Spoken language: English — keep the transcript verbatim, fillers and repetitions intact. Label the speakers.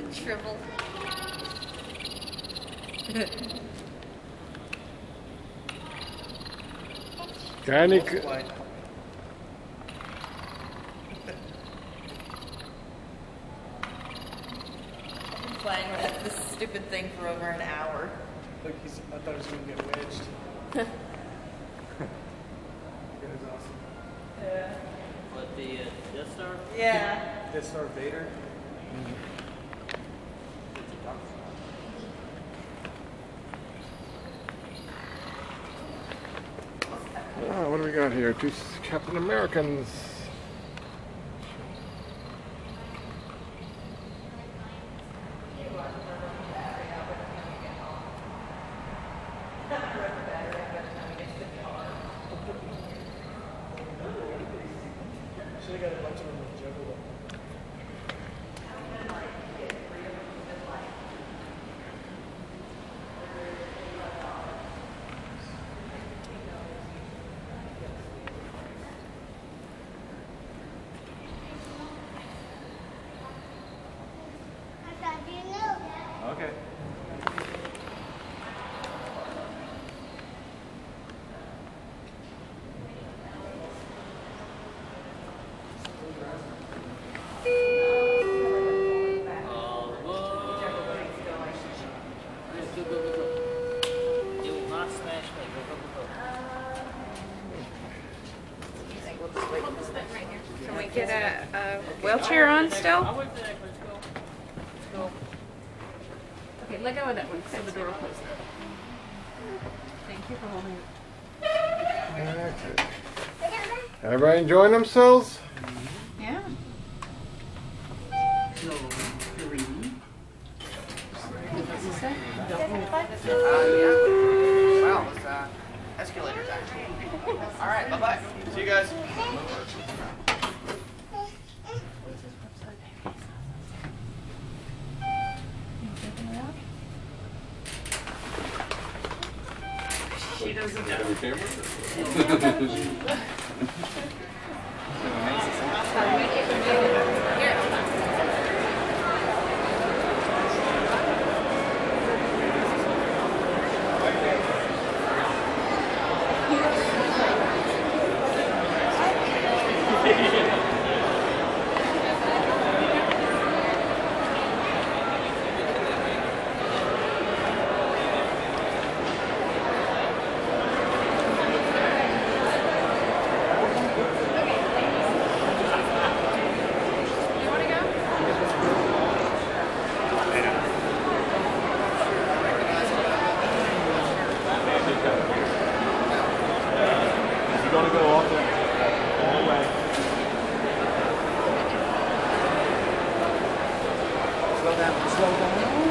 Speaker 1: Shriveled.
Speaker 2: Keine.
Speaker 1: Playing with this stupid thing for over an hour.
Speaker 3: Look, he's, I thought he was going to get wedged. That was awesome.
Speaker 1: Yeah.
Speaker 4: What, the uh, Death Star?
Speaker 1: Yeah.
Speaker 3: Death Star Vader.
Speaker 4: Mm-hmm.
Speaker 2: Oh, what do we got here? Two Captain Americans.
Speaker 3: Should have got a bunch of them with juggle. Okay.
Speaker 5: Can we get a, a wheelchair on still? Okay, let go of that one so the door will close. Thank you for holding it.
Speaker 2: Okay. Everybody enjoying themselves?
Speaker 5: Yeah.
Speaker 6: Wow, this uh, escalator's actually. All right, bye-bye. See you guys.
Speaker 5: She doesn't know.
Speaker 3: You're going to go all the, all the way. Slow down. Slow down.